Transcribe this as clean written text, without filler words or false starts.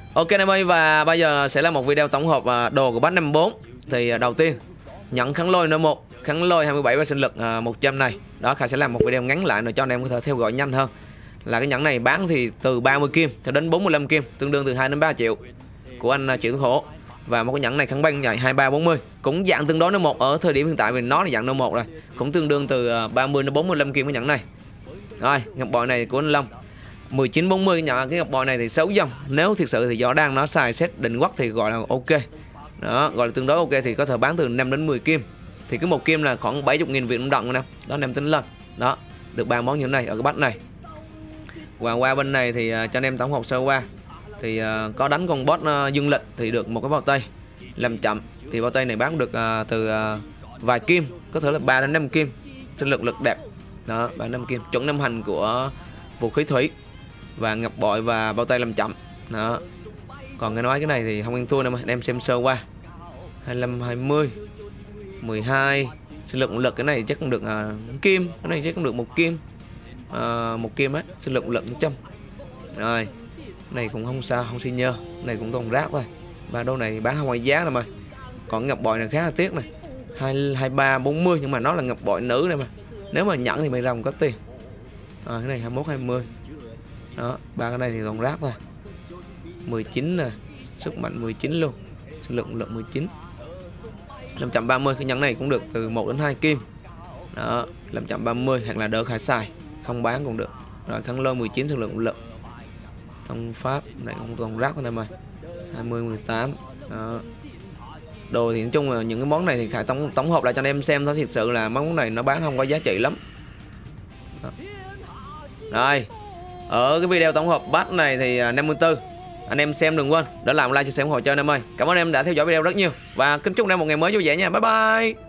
Ok anh em ơi, và bây giờ sẽ là một video tổng hợp đồ của batch 54. Thì đầu tiên nhận kháng lôi nơi 1, kháng lôi 27 và sinh lực 100 này. Đó, Khải sẽ làm một video ngắn lại để cho anh em có thể theo dõi nhanh hơn. Là cái nhẫn này bán thì từ 30 kim cho đến 45 kim, tương đương từ 2 đến 3 triệu của anh Triệu Tuấn Hổ. Và một cái nhẫn này kháng băng dài 2340, cũng dạng tương đối nơi 1 ở thời điểm hiện tại vì nó là dạng nơi 1 rồi, cũng tương đương từ 30 đến 45 kim cái nhẫn này. Rồi, ngọc bội này của anh Long 1940 nhận cái ngọc bội này thì xấu dòng. Nếu thực sự thì do đang nó xài set định quắc thì gọi là ok. Đó, gọi là tương đối ok thì có thể bán từ 5 đến 10 kim. Thì cứ một kim là khoảng 70.000 Việt Nam đồng nè. Đó anh em tính lên. Đó, được 3 món như thế này ở cái batch này. Và qua bên này thì cho anh em tổng hợp sơ qua. Thì có đánh con boss dương lịch thì được một cái bao tay. Làm chậm thì bao tay này bán được từ vài kim, có thể là 3 đến 5 kim. Sinh lực đẹp. Đó, 3 5 kim, chuẩn năm hành của vũ khí thủy và ngọc bội và bao tay làm chậm. Đó. Còn cái nói cái này thì không ăn thua đâu mà em xem sơ qua. 25 20 12 sinh lực lực cái này chắc cũng được kim, cái này chắc cũng được một kim. Một kim á, sinh lực 100. Rồi. Cái này cũng không sao, không xin nhơ. Cái này cũng còn rác thôi. Ba đô này bán không ngoài giá đâu mà. Còn ngọc bội này khá là tiếc này. 23 40 nhưng mà nó là ngọc bội nữ này mà. Nếu mà nhận thì mày rồng có tiền. Cái này 21 20. Đó, ba cái này thì còn rác thôi. 19 nè, sức mạnh 19 luôn. Sinh lực 19. 530 cái nhẫn này cũng được từ 1 đến 2 kim. Đó, 530 hoặc là đỡ Khải xài, không bán cũng được. Rồi kháng lôi 19 sinh lực lực. Thông pháp này cũng còn rác thôi em ơi. 20 18. Đó. Đồ thì nói chung là những cái món này thì Khải tổng hợp lại cho anh em xem thôi, thật sự là món này nó bán không có giá trị lắm. Đó. Rồi, ở cái video tổng hợp batch này thì 54. Anh em xem đừng quên để làm like chia sẻ ủng hộ cho anh em ơi. Cảm ơn anh em đã theo dõi video rất nhiều và kính chúc anh em một ngày mới vui vẻ nha. Bye bye.